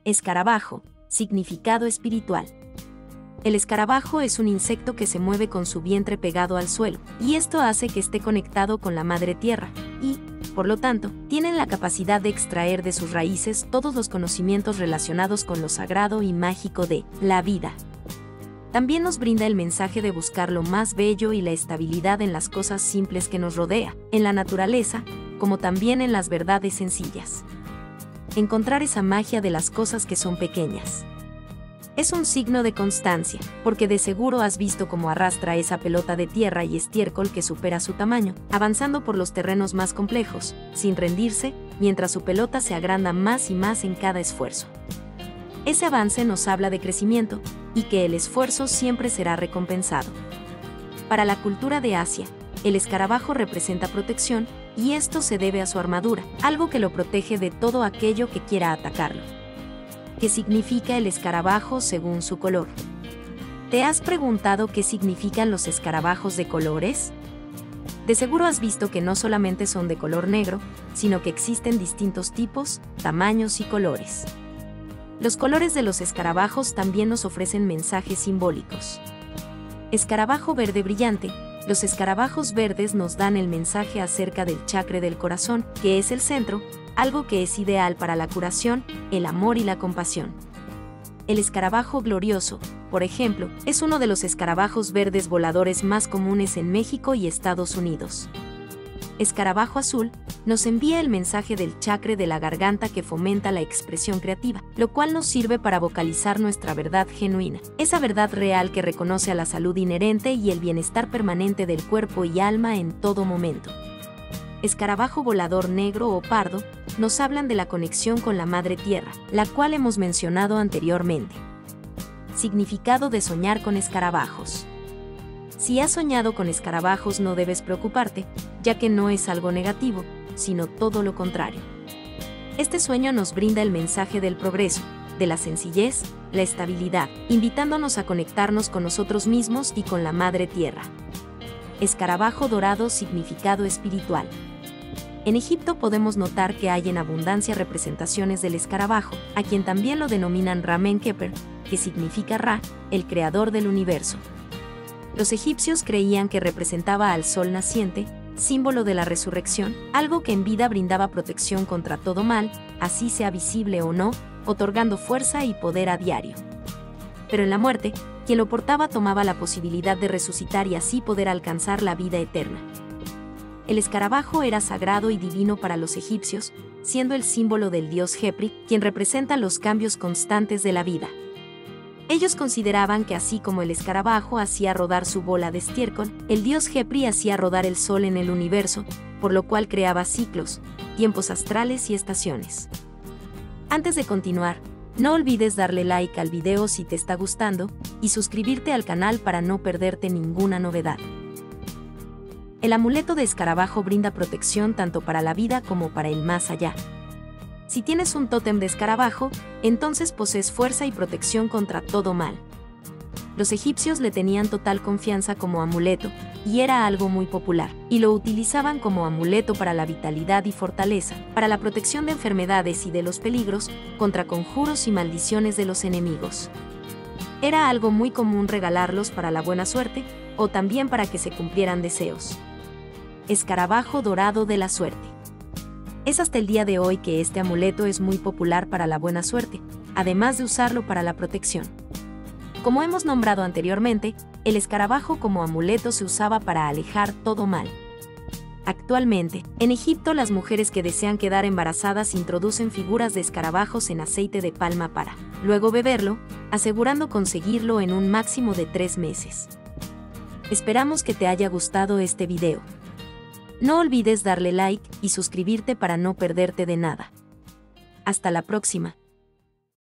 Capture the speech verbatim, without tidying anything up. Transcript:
Escarabajo, significado espiritual. El escarabajo es un insecto que se mueve con su vientre pegado al suelo, y esto hace que esté conectado con la madre tierra, y, por lo tanto, tienen la capacidad de extraer de sus raíces todos los conocimientos relacionados con lo sagrado y mágico de la vida. También nos brinda el mensaje de buscar lo más bello y la estabilidad en las cosas simples que nos rodea, en la naturaleza, como también en las verdades sencillas. Encontrar esa magia de las cosas que son pequeñas. Es un signo de constancia, porque de seguro has visto cómo arrastra esa pelota de tierra y estiércol que supera su tamaño, avanzando por los terrenos más complejos, sin rendirse, mientras su pelota se agranda más y más en cada esfuerzo. Ese avance nos habla de crecimiento, y que el esfuerzo siempre será recompensado. Para la cultura de Asia, el escarabajo representa protección, y esto se debe a su armadura, algo que lo protege de todo aquello que quiera atacarlo. ¿Qué significa el escarabajo según su color? ¿Te has preguntado qué significan los escarabajos de colores? De seguro has visto que no solamente son de color negro, sino que existen distintos tipos, tamaños y colores. Los colores de los escarabajos también nos ofrecen mensajes simbólicos. Escarabajo verde brillante. Los escarabajos verdes nos dan el mensaje acerca del chakra del corazón, que es el centro, algo que es ideal para la curación, el amor y la compasión. El escarabajo glorioso, por ejemplo, es uno de los escarabajos verdes voladores más comunes en México y Estados Unidos. Escarabajo azul nos envía el mensaje del chakra de la garganta que fomenta la expresión creativa, lo cual nos sirve para vocalizar nuestra verdad genuina, esa verdad real que reconoce a la salud inherente y el bienestar permanente del cuerpo y alma en todo momento. Escarabajo volador negro o pardo nos hablan de la conexión con la madre tierra, la cual hemos mencionado anteriormente. Significado de soñar con escarabajos. Si has soñado con escarabajos no debes preocuparte, ya que no es algo negativo, sino todo lo contrario. Este sueño nos brinda el mensaje del progreso, de la sencillez, la estabilidad, invitándonos a conectarnos con nosotros mismos y con la madre tierra. Escarabajo dorado, significado espiritual. En Egipto podemos notar que hay en abundancia representaciones del escarabajo, a quien también lo denominan Ra-Men-Keper, que significa Ra, el creador del universo. Los egipcios creían que representaba al sol naciente, símbolo de la resurrección, algo que en vida brindaba protección contra todo mal, así sea visible o no, otorgando fuerza y poder a diario. Pero en la muerte, quien lo portaba tomaba la posibilidad de resucitar y así poder alcanzar la vida eterna. El escarabajo era sagrado y divino para los egipcios, siendo el símbolo del dios Khepri, quien representa los cambios constantes de la vida. Ellos consideraban que así como el escarabajo hacía rodar su bola de estiércol, el dios Khepri hacía rodar el sol en el universo, por lo cual creaba ciclos, tiempos astrales y estaciones. Antes de continuar, no olvides darle like al video si te está gustando, y suscribirte al canal para no perderte ninguna novedad. El amuleto de escarabajo brinda protección tanto para la vida como para el más allá. Si tienes un tótem de escarabajo, entonces posees fuerza y protección contra todo mal. Los egipcios le tenían total confianza como amuleto, y era algo muy popular, y lo utilizaban como amuleto para la vitalidad y fortaleza, para la protección de enfermedades y de los peligros, contra conjuros y maldiciones de los enemigos. Era algo muy común regalarlos para la buena suerte, o también para que se cumplieran deseos. Escarabajo dorado de la suerte. Es hasta el día de hoy que este amuleto es muy popular para la buena suerte, además de usarlo para la protección. Como hemos nombrado anteriormente, el escarabajo como amuleto se usaba para alejar todo mal. Actualmente, en Egipto las mujeres que desean quedar embarazadas introducen figuras de escarabajos en aceite de palma para, luego beberlo, asegurando conseguirlo en un máximo de tres meses. Esperamos que te haya gustado este video. No olvides darle like y suscribirte para no perderte de nada. Hasta la próxima.